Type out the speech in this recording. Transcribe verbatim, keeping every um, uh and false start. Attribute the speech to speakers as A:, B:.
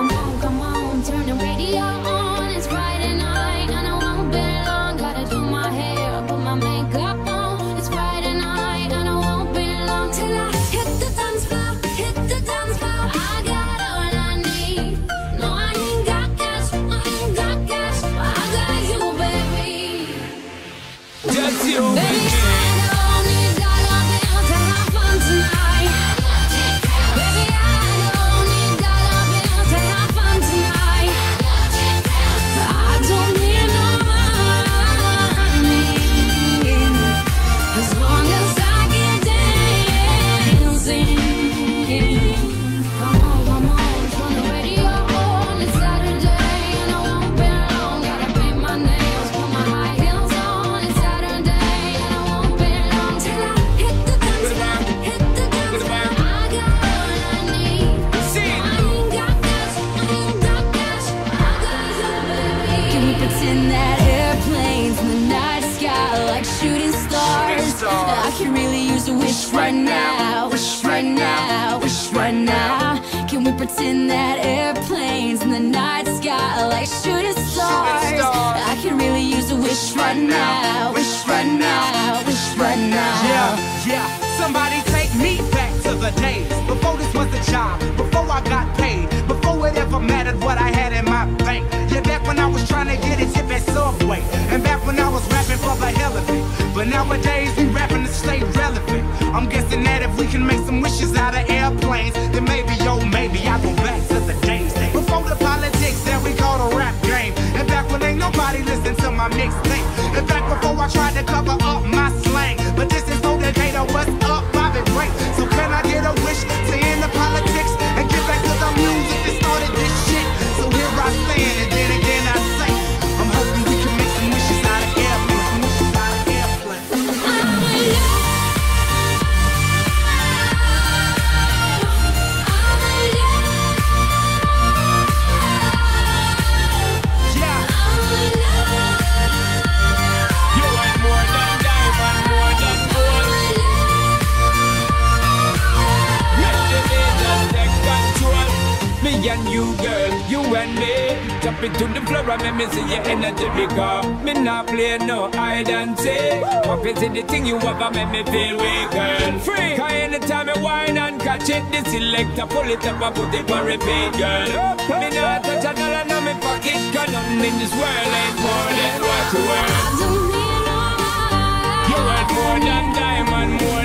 A: come on, come on, turn the radio on. It's Friday night and I won't be long. Gotta do my hair, put my makeup on. It's Friday night and I won't be long till I hit the dance floor, hit the dance floor. I got all I need. No, I ain't got cash, I ain't got cash, but I got you, baby.
B: Just you,
A: Baby, I don't need dollar bills to have fun tonight. Baby, I don't need dollar bills to have fun tonight. I don't need no money, as long as I get dancing. Come on, come on, turn the radio on. It's Saturday and I won't be long. Gotta paint my nails, put my high heels on. It's Saturday and I won't be long till I hit the dance floor, hit the dance floor. I got all I need.
B: See.
A: I ain't got cash, I ain't got cash, I got you, baby. Can we pretend that airplanes in the night sky are like shooting stars?
B: stars.
A: I can really use a wish right now, wish right now, wish right now. Can we pretend that airplanes in the night sky are like shooting stars?
B: stars.
A: I can really use a wish right now, wish right now, wish right now.
C: Yeah, yeah. Somebody take me back to the days before this was a job, before I got paid, before it ever mattered what I had in my bank. Yeah, back when I was trying to get a tip at Subway, and back when I was rapping for the hell of it. But nowadays we rapping to stay relevant. I'm guessing that if we can make some wishes out of airplanes, then maybe, yo, maybe I'll go back to the days before the politics that we call the rap game, and back when ain't nobody listened to my mixtape, and back before I tried to cover up my slang. But this is no Decatur, what's up, Bobby Ray? So can I get a wish to end the politics and get back to the music that started this shit? So here I stand, and then again I say, I'm hoping we can make some wishes out of airplanes, wishes out of airplanes.
A: I'm in love. I'm in love.
C: Yeah.
A: I'm in love.
B: You want more than diamond, more than gold. Let the angels take control. Me and you, girl, you and me. Jump into the floor and make me see your energy because me not play no hide and seek. Pop it in the thing you have and make me feel weak, girl. Free. Cause anytime I whine and catch it, the selector pull it up and put it on repeat, girl. Me not touch a dollar in my pocket, cause nothing in this world ain't more than what you
A: I
B: worth.
A: don't need no money.
B: You want more than diamond, more